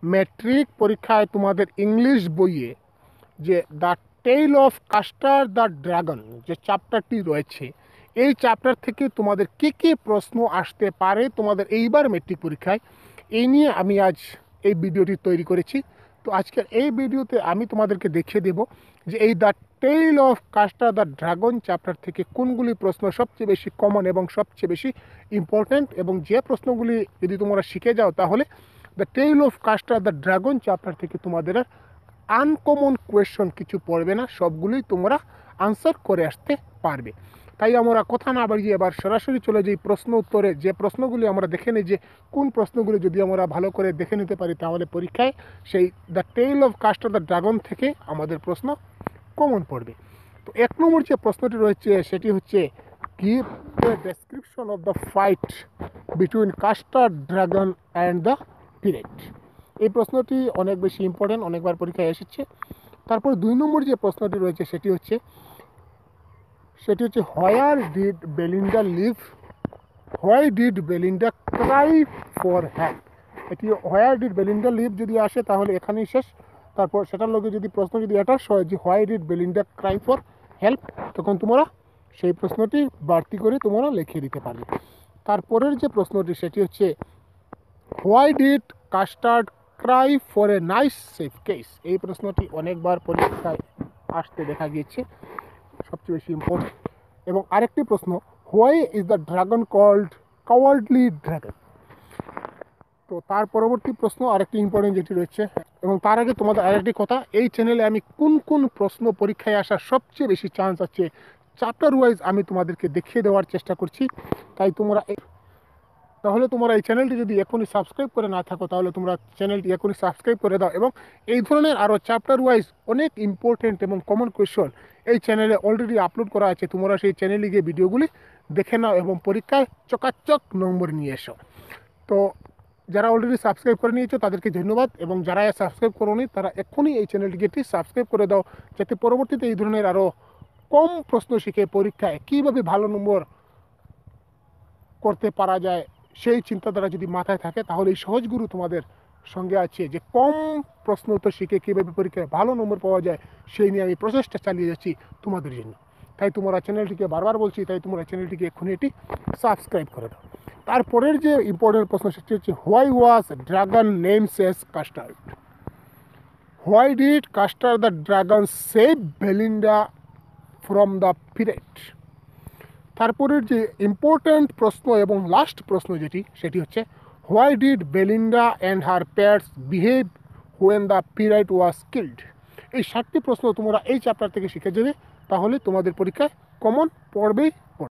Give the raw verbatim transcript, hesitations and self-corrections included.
Matric পরীক্ষায় তোমাদের English বইয়ে যে the tale of Custard the dragon যে চ্যাপ্টারটি রয়েছে, এই চ্যাপ্টার থেকে তোমাদের কী কী প্রশ্ন আসতে পারে তোমাদের এইবার ম্যাট্রিক পরীক্ষায়, এই নিয়ে আমি আজ এই ভিডিওটি তৈরি করেছি। তো আজকের এই ভিডিওতে আমি তোমাদেরকে দেখিয়ে দেব যে এই the tale of Custard the dragon chapter থেকে কোনগুলি প্রশ্ন সবচেয়ে বেশি কমন এবং সবচেয়ে বেশি ইম্পর্ট্যান্ট, এবং যে প্রশ্নগুলি যদি তোমরা শিখে যাও তাহলে the tale of Custard the dragon chapter থেকে তোমাদের আর আনকমন কোয়েশ্চন কিছু পড়বে না, সবগুলোই তোমরা আনসার করে আসতে পারবে। তাই আমরা কথা না বাড়িয়ে এবার সরাসরি চলে যাই প্রশ্ন উত্তরে। যে প্রশ্নগুলি আমরা দেখে নিই যে কোন প্রশ্নগুলি যদি আমরা ভালো করে দেখে নিতে পারি তাহলে পরীক্ষায় সেই the tale of Custard the dragon থেকে আমাদের প্রশ্ন কমন পড়বে। তো এক নম্বর যে প্রশ্নটি রয়েছে সেটি হচ্ছে give the description of the fight between Custard dragon and the pirate. এই প্রশ্নটি অনেক বেশি ইম্পর্টেন্ট, অনেকবার পরীক্ষায় এসেছে। তারপর দুই নম্বর যে প্রশ্নটি রয়েছে সেটি হচ্ছে সেটি হচ্ছে where did Belinda live, why did Belinda cry for help. এটি হোয়ার ডিড বেলিন্ডা লিভ যদি আসে তাহলে এখানেই শেষ। তারপর সেটার লগে যদি প্রশ্ন যদি অ্যাটাচ হয় যে why did Belinda cry for help, তখন তোমরা সেই প্রশ্নটি বাড়তি করে তোমরা লিখিয়ে দিতে পারবে। তারপরের যে প্রশ্নটি সেটি হচ্ছে why did Custard cry for a nice safe case. এই প্রশ্নটি অনেকবার পরীক্ষায় আসতে দেখা গিয়েছে, সবচেয়ে বেশি ইম্পর্টেন্ট। এবং আরেকটি প্রশ্ন, why is the dragon called cowardly dragon. তো তার পরবর্তী প্রশ্ন আরেকটি ইম্পর্টেন্ট যেটি রয়েছে। এবং তার আগে তোমাদের আরেকটি কথা, এই চ্যানেলে আমি কোন কোন প্রশ্ন পরীক্ষায় আসার সবচেয়ে বেশি চান্স আছে চ্যাপ্টার ওয়াইজ আমি তোমাদেরকে দেখিয়ে দেওয়ার চেষ্টা করছি। তাই তোমরা তাহলে তোমরা এই চ্যানেলটি যদি এখনই সাবস্ক্রাইব করে না থাকো তাহলে তোমরা চ্যানেলটি এখনই সাবস্ক্রাইব করে দাও। এবং এই ধরনের আরও চ্যাপ্টার ওয়াইজ অনেক ইম্পর্টেন্ট এবং কমন কোয়েশ্চন এই চ্যানেলে অলরেডি আপলোড করা আছে, তোমরা সেই চ্যানেলে গিয়ে ভিডিওগুলি দেখে নাও এবং পরীক্ষায় চকাচক নম্বর নিয়ে এসো। তো যারা অলরেডি সাবস্ক্রাইব করে নিয়েছো তাদেরকে ধন্যবাদ, এবং যারা সাবস্ক্রাইব করোনি তারা এখনই এই চ্যানেলটিকে সাবস্ক্রাইব করে দাও, যাতে পরবর্তীতে এই ধরনের আরও কম প্রশ্ন শিখে পরীক্ষায় কীভাবে ভালো নম্বর করতে পারা যায় সেই চিন্তাধারা যদি মাথায় থাকে তাহলে এই সহজ গুরু তোমাদের সঙ্গে আছে, যে কম প্রশ্ন উত্তর শিখে কীভাবে পরীক্ষায় ভালো নম্বর পাওয়া যায় সেই নিয়ে আমি প্রচেষ্টা চালিয়ে যাচ্ছি তোমাদের জন্য। তাই তোমরা চ্যানেলটিকে বারবার বলছি, তাই তোমরা চ্যানেলটিকে এক্ষুনি এটি সাবস্ক্রাইব করে দাও। তারপরের যে ইম্পর্টেন্ট প্রশ্ন সেটি হচ্ছে why was dragon names as Custard, why did Custard the dragon save Belinda from the pirate. তারপরের যে ইম্পর্ট্যান্ট প্রশ্ন এবং লাস্ট প্রশ্ন যেটি সেটি হচ্ছে why did Belinda and her parents behave when the pirate was killed. এই সাতটি প্রশ্ন তোমরা এই চ্যাপ্টার থেকে শিখে যাবে, তাহলে তোমাদের পরীক্ষায় কমন পড়বেই পড়বে।